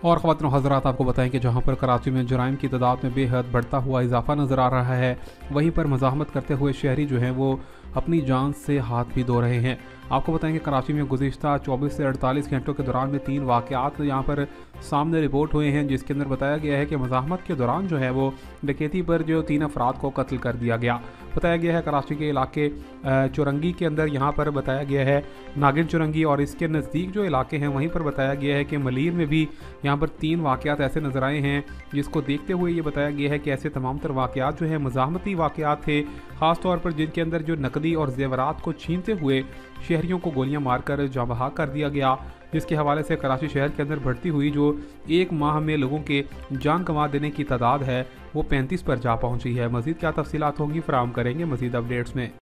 और ख़वातीन हज़रात, आपको बताएं कि जहां पर कराची में जुराइम की तादाद में बेहद बढ़ता हुआ इजाफा नज़र आ रहा है, वहीं पर मज़ाहमत करते हुए शहरी जो हैं वो अपनी जान से हाथ भी धो रहे हैं। आपको बताएं कि कराची में गुज़िश्ता 24 से 48 घंटों के दौरान में 3 वाक़यात यहाँ पर सामने रिपोर्ट हुए हैं, जिसके अंदर बताया गया है कि मज़ाहमत के दौरान जो है वो डकैती पर जो 3 अफराद को कत्ल कर दिया गया। बताया गया है कराची के इलाके चुरंगी के अंदर यहाँ पर बताया गया है नागिन चुरंगी, और इसके नज़दीक जो इलाके हैं वहीं पर बताया गया है कि मलीर में भी यहाँ पर 3 वाक़यात ऐसे नज़र आए हैं, जिसको देखते हुए ये बताया गया है कि ऐसे तमाम तर वाक़यात जो है मज़ाहमती वाक़यात थे, ख़ास तौर पर जिनके अंदर जो नकदी और जेवरात को छीनते हुए शहरियों को गोलियां मारकर जाँ बहक कर दिया गया, जिसके हवाले से कराची शहर के अंदर बढ़ती हुई जो एक माह में लोगों के जान गंवा देने की तादाद है वो 35 पर जा पहुंची है। मज़ीद क्या तफसीलात होंगी फराहम करेंगे मज़ीद अपडेट्स में।